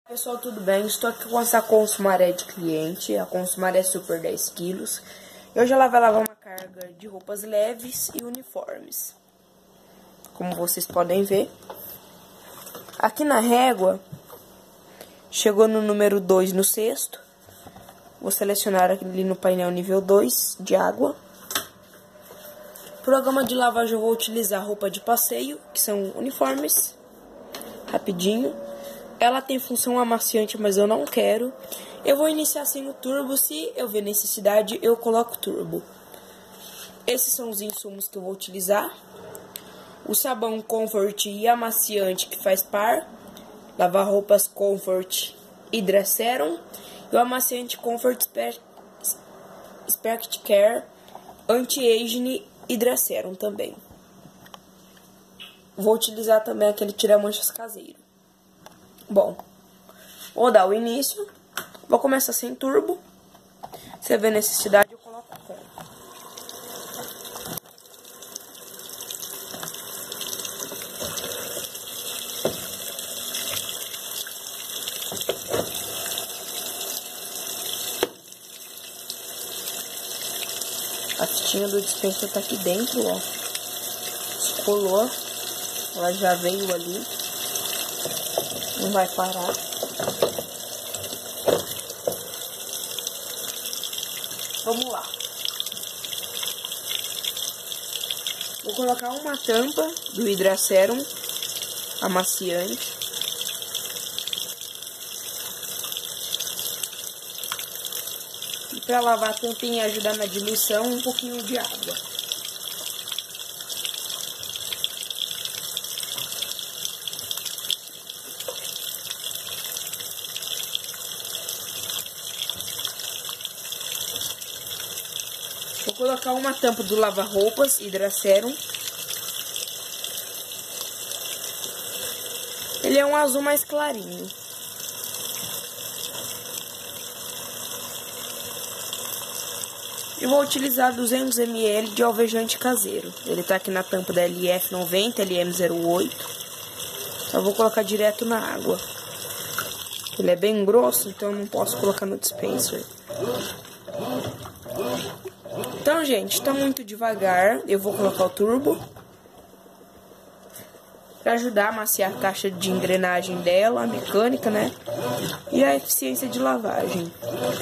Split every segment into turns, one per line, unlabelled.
Pessoal, tudo bem? Estou aqui com essa Consumaré de cliente, a Consumaré Super 10 kg. Hoje ela vai lavar uma carga de roupas leves e uniformes. Como vocês podem ver. Aqui na régua, chegou no número 2 no cesto. Vou selecionar ali no painel nível 2 de água. Programa de lavagem eu vou utilizar roupa de passeio, que são uniformes. Rapidinho. Ela tem função amaciante, mas eu não quero. Eu vou iniciar sem o turbo. Se eu ver necessidade, eu coloco turbo. Esses são os insumos que eu vou utilizar. O sabão Comfort e amaciante que faz par. Lavar roupas Comfort Hydra Serum. E o amaciante Comfort Spect Care Anti-Aging Hydra Serum também. Vou utilizar também aquele tira-manchas caseiro. Bom, vou dar o início. Vou começar sem turbo. Se houver necessidade, eu coloco com. A fitinha do dispenser tá aqui dentro, ó. Descolou. Ela já veio ali. Não vai parar. Vamos lá. Vou colocar uma tampa do Hydra Serum amaciante. E para lavar a tampinha e ajudar na diluição, um pouquinho de água. Vou colocar uma tampa do lava-roupas Hydra Serum. Ele é um azul mais clarinho. E vou utilizar 200 ml de alvejante caseiro. Ele tá aqui na tampa da LF90, LM08. Então eu vou colocar direto na água. Ele é bem grosso, então eu não posso colocar no dispenser. Então, gente, tá muito devagar. Eu vou colocar o turbo para ajudar a amaciar a caixa de engrenagem dela, a mecânica, né? E a eficiência de lavagem.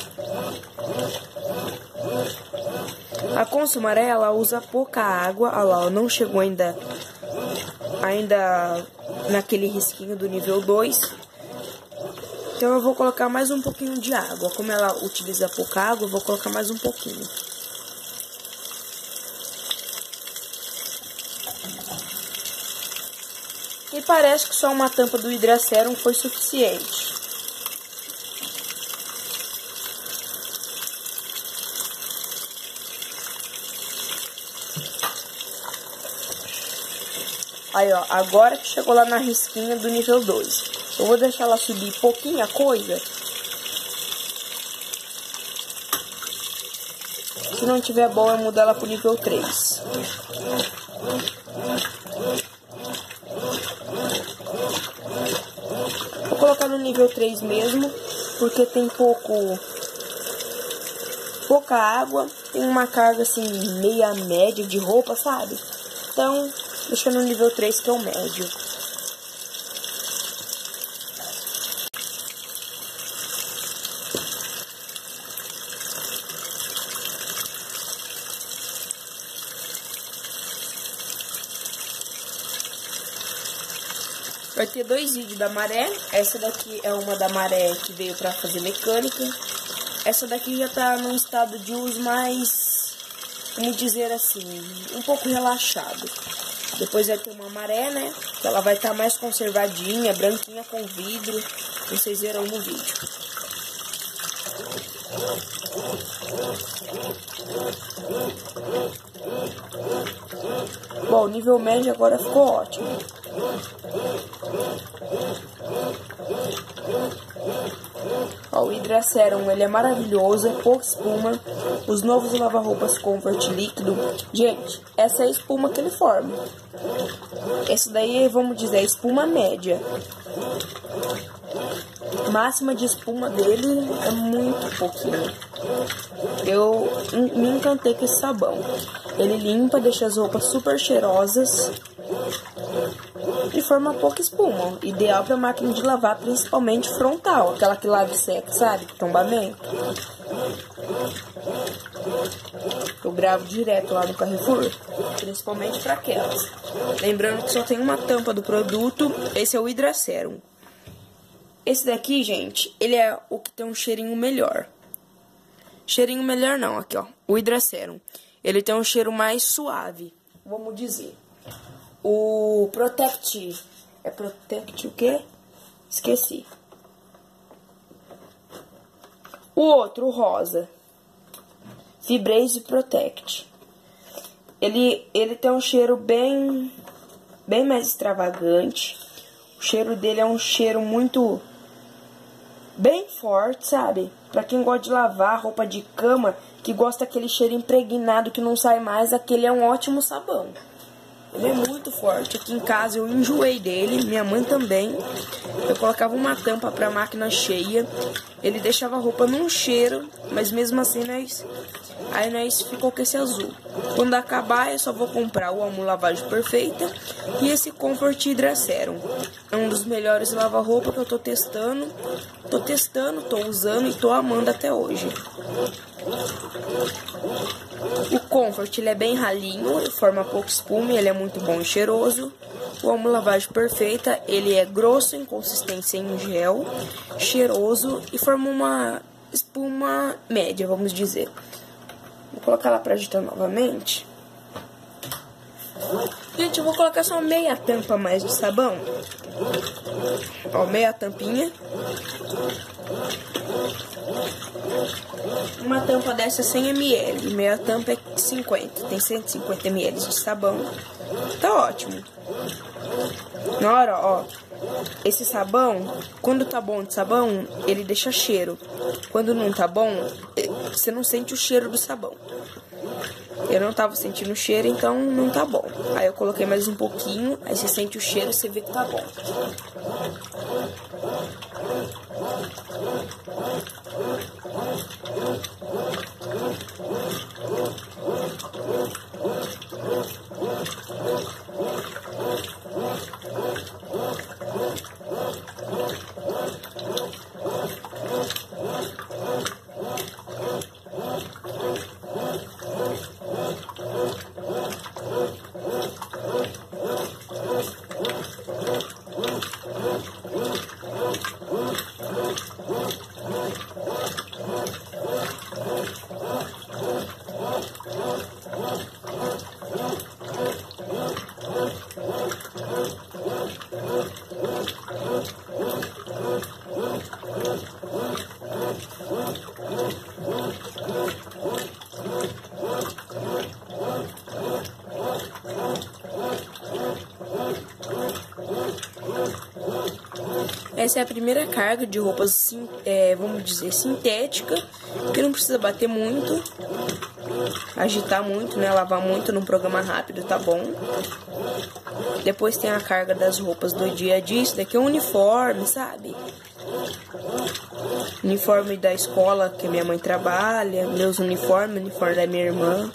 A Consumaré, ela usa pouca água. Olha lá, não chegou ainda naquele risquinho do nível 2. Então eu vou colocar mais um pouquinho de água. Como ela utiliza pouca água, eu vou colocar mais um pouquinho. E parece que só uma tampa do Hydra Serum foi suficiente. Aí, ó, agora que chegou lá na risquinha do nível 2. Eu vou deixar ela subir pouquinha coisa. Se não tiver bom, eu mudo ela pro nível 3. Vou colocar no nível 3 mesmo, porque tem pouca água, tem uma carga assim, meia média de roupa, sabe? Então, deixa no nível 3 que é o médio. Vai ter 2 vídeos da maré. Essa daqui é uma da maré que veio pra fazer mecânica. Essa daqui já tá num estado de uso mais, vamos dizer assim, um pouco relaxado. Depois vai ter uma maré, né? Que ela vai estar mais conservadinha, branquinha com vidro. Vocês verão no vídeo. Bom, o nível médio agora ficou ótimo. Ó, o Hydra Serum, ele é maravilhoso, é pouca espuma. Os novos lava-roupas Comfort líquido. Gente, essa é a espuma que ele forma. Esse daí, vamos dizer, é espuma média. máxima de espuma dele é muito pouquinho. Eu me encantei com esse sabão. Ele limpa, deixa as roupas super cheirosas e forma pouca espuma. Ideal para máquina de lavar, principalmente frontal, aquela que lava e seca, sabe? Tombamento. Eu gravo direto lá no Carrefour, principalmente para aquelas. Lembrando que só tem uma tampa do produto. Esse é o Hidraserum. Esse daqui, gente, ele é o que tem um cheirinho melhor. Cheirinho melhor não, aqui ó, o Hidraserum. Ele tem um cheiro mais suave, vamos dizer. O Protect, é Protect o quê? Esqueci. O outro, o rosa, Febreze Protect. Ele tem um cheiro bem mais extravagante. O cheiro dele é um cheiro muito bem forte, sabe? Pra quem gosta de lavar roupa de cama, que gosta daquele cheiro impregnado que não sai mais, aquele é um ótimo sabão. Ele é muito forte. Aqui em casa eu enjoei dele, minha mãe também. Eu colocava uma tampa pra máquina cheia. Ele deixava a roupa num cheiro, mas mesmo assim nós ficou com esse azul. Quando acabar eu só vou comprar o Omo Lavagem Perfeita e esse Comfort Hidraserum. É um dos melhores lava-roupa que eu tô testando. Tô usando e tô amando até hoje. O Comfort, ele é bem ralinho, ele forma pouco espuma, ele é muito bom e cheiroso. O Omo Lavagem Perfeita, ele é grosso em consistência em gel, cheiroso e forma uma espuma média, vamos dizer. Vou colocar lá pra agitar novamente. Gente, eu vou colocar só meia tampa a mais de sabão. Ó, meia tampinha. Uma tampa dessa é 100 ml, meia tampa é 50, tem 150 ml de sabão. Tá ótimo. Na hora, ó, esse sabão, quando tá bom de sabão, ele deixa cheiro. Quando não tá bom, você não sente o cheiro do sabão. Eu não tava sentindo o cheiro, então não tá bom. Aí eu coloquei mais um pouquinho, aí você sente o cheiro, você vê que tá bom. Essa é a primeira carga de roupas, vamos dizer, sintética, que não precisa bater muito, agitar muito, né, lavar muito num programa rápido, tá bom. Depois tem a carga das roupas do dia a dia, isso daqui é um uniforme, sabe? Uniforme da escola que minha mãe trabalha, meus uniforme da minha irmã.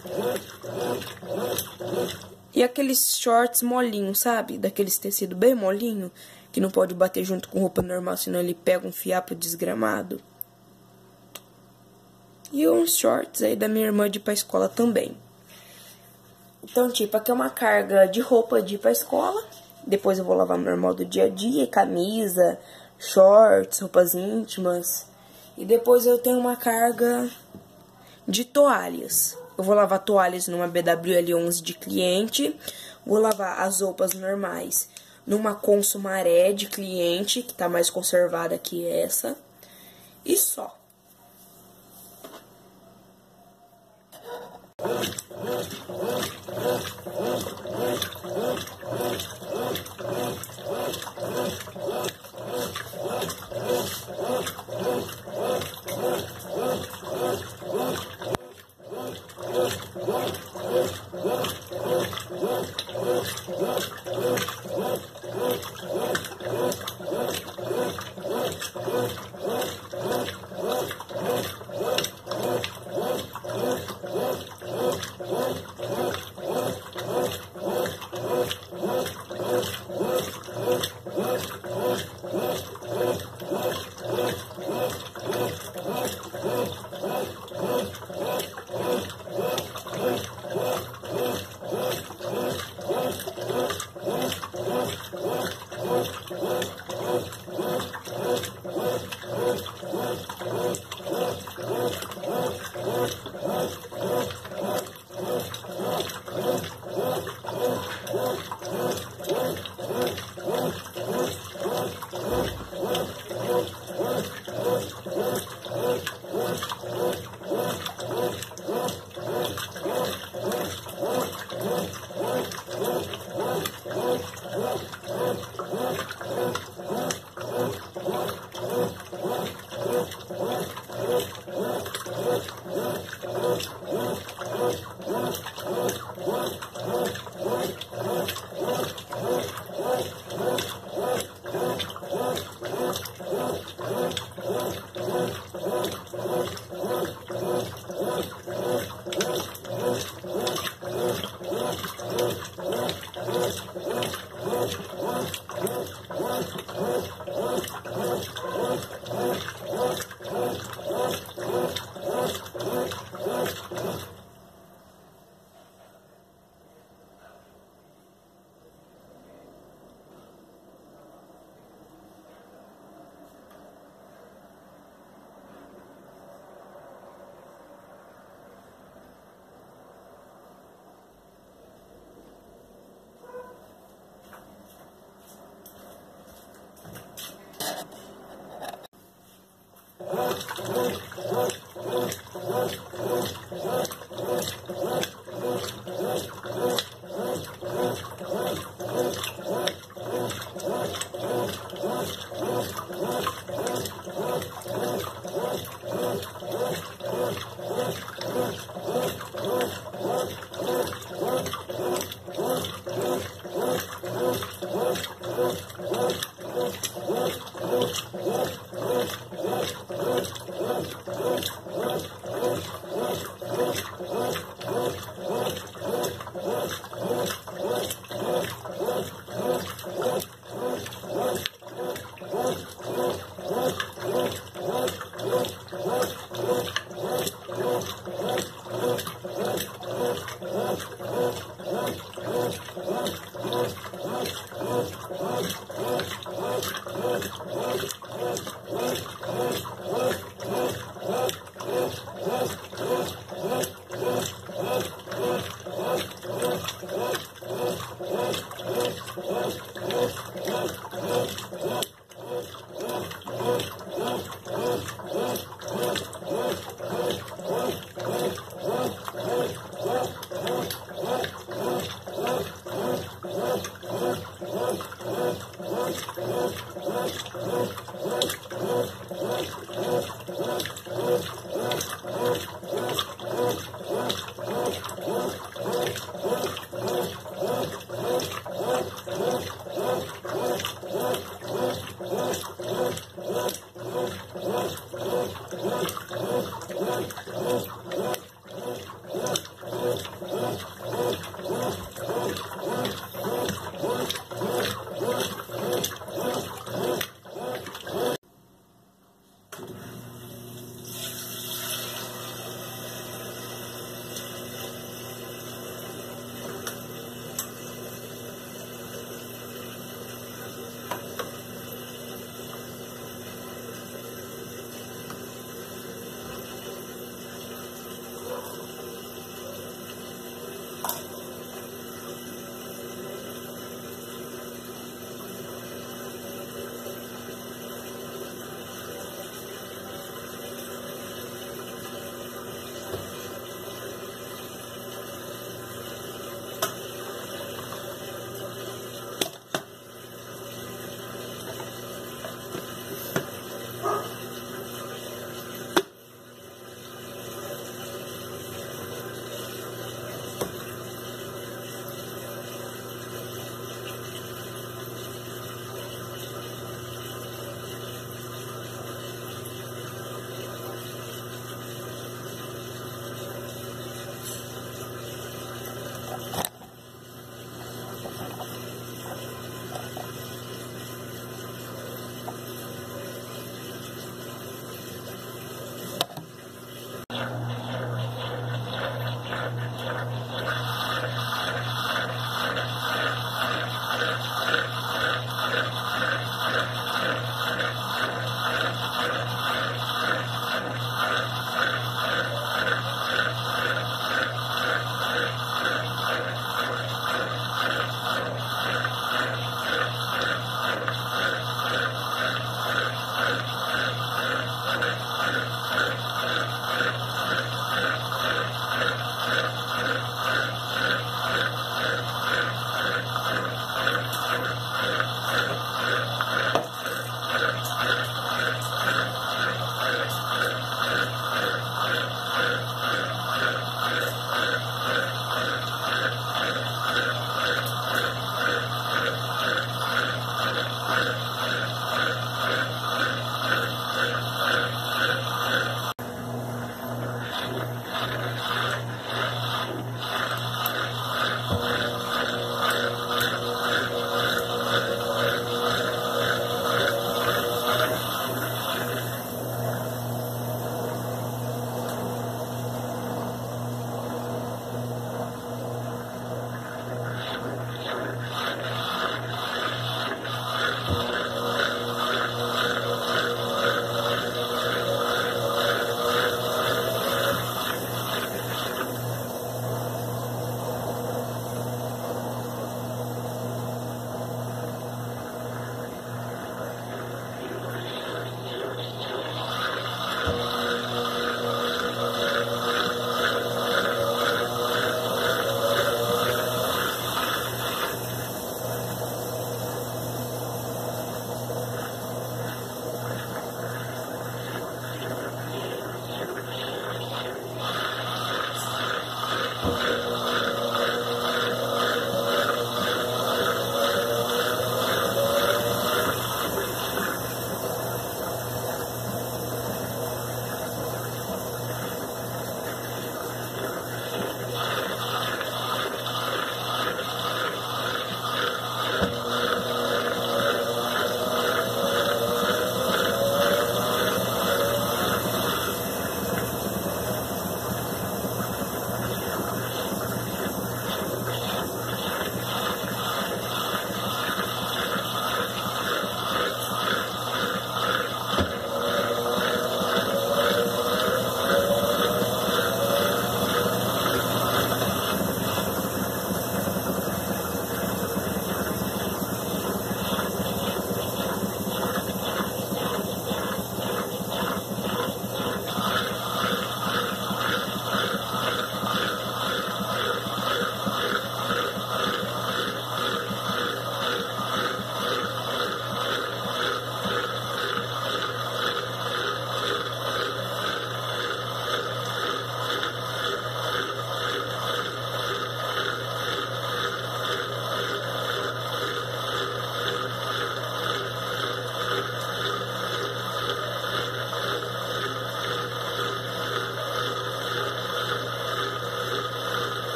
E aqueles shorts molinhos, sabe? Daqueles tecido bem molinho, que não pode bater junto com roupa normal, senão ele pega um fiapo desgramado. E uns shorts aí da minha irmã de ir pra escola também. Então, tipo, aqui é uma carga de roupa de ir pra escola. Depois eu vou lavar normal do dia a dia, camisa, shorts, roupas íntimas. E depois eu tenho uma carga de toalhas. Eu vou lavar toalhas numa BWL11 de cliente. Vou lavar as roupas normais numa Consumaré de cliente, que tá mais conservada que essa. E só.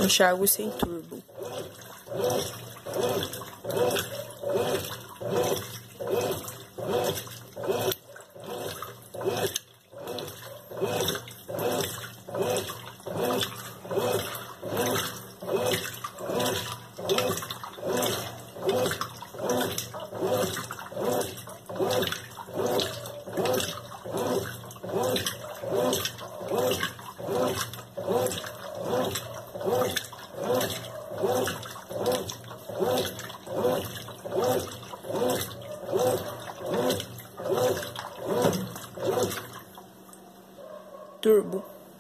Enxágue sem turbo. Turbo.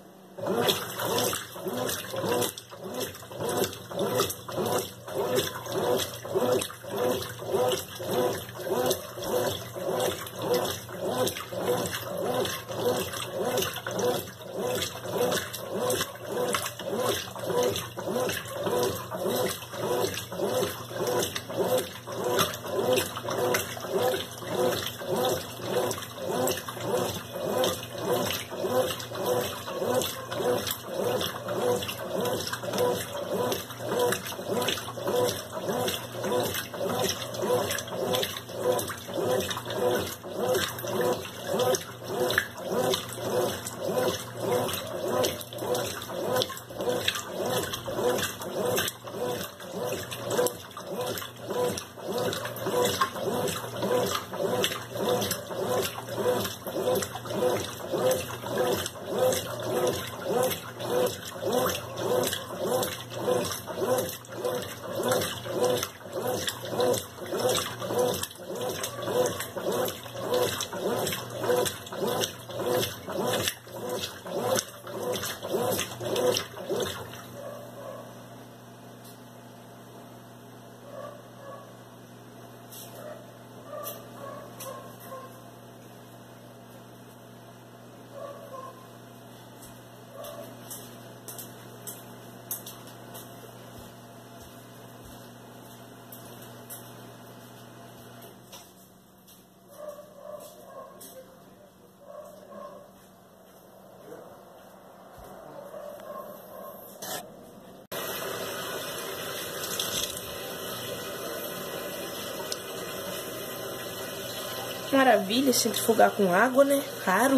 Maravilha, centrifugar com água, né? Raro.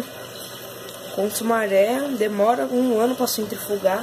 Com maré, demora 1 ano para centrifugar.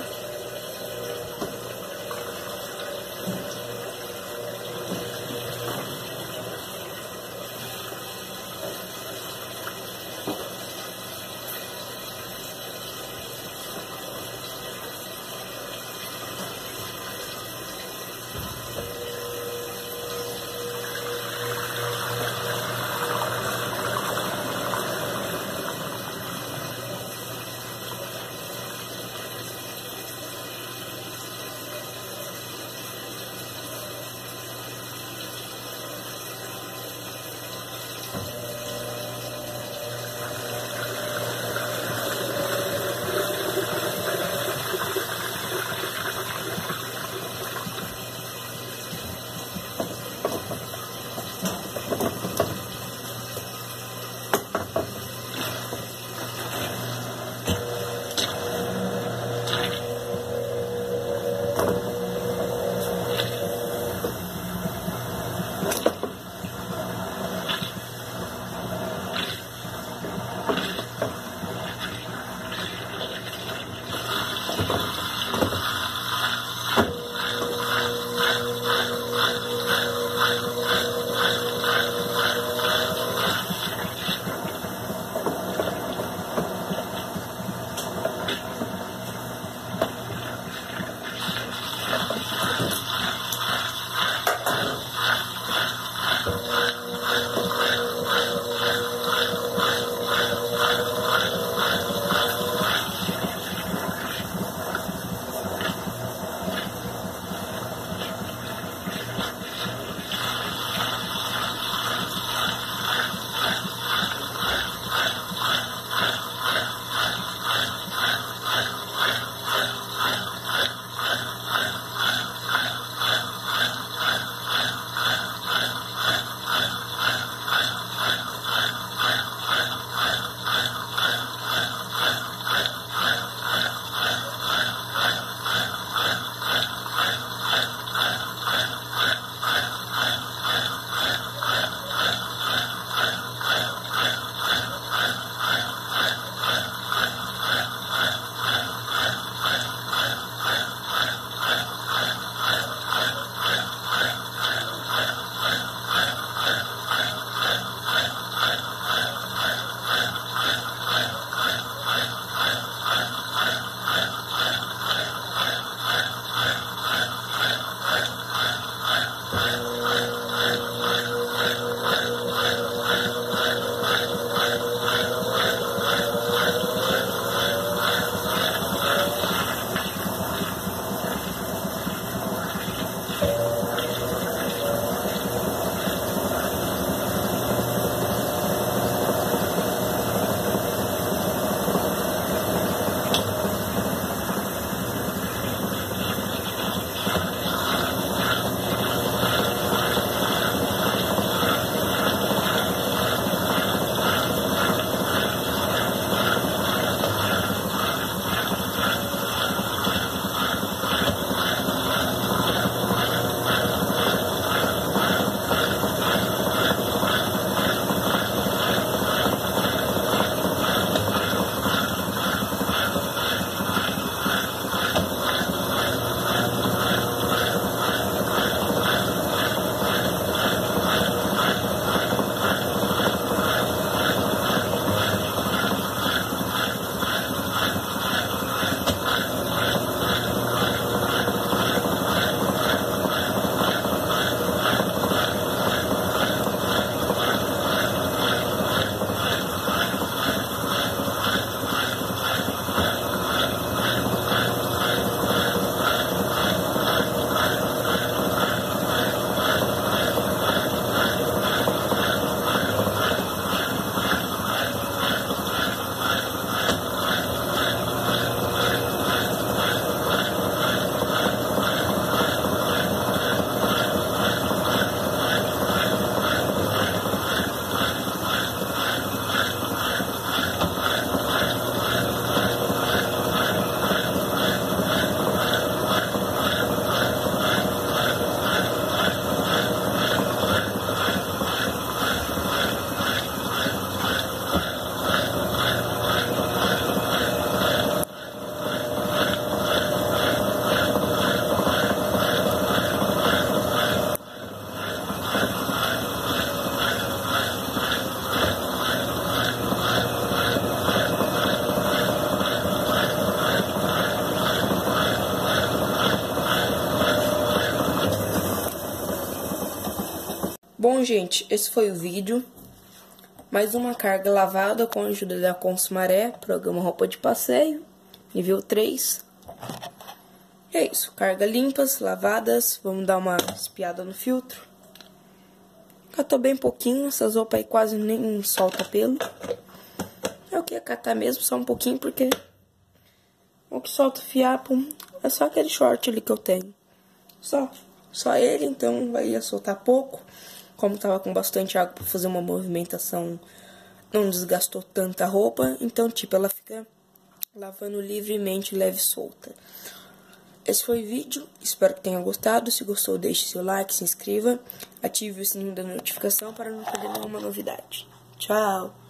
gente, esse foi o vídeo. Mais uma carga lavada com a ajuda da Consumaré, programa roupa de passeio, nível 3. E é isso, carga limpas, lavadas, vamos dar uma espiada no filtro. Catou bem pouquinho, essas roupas aí quase nem solta pelo. É o que ia catar mesmo, só um pouquinho, porque o que solta o fiapo é só aquele short ali que eu tenho. Só ele, então vai soltar pouco. Como tava com bastante água pra fazer uma movimentação, não desgastou tanta roupa. Então, tipo, ela fica lavando livremente, leve e solta. Esse foi o vídeo, espero que tenha gostado. Se gostou, deixe seu like, se inscreva, ative o sininho da notificação para não perder nenhuma novidade. Tchau!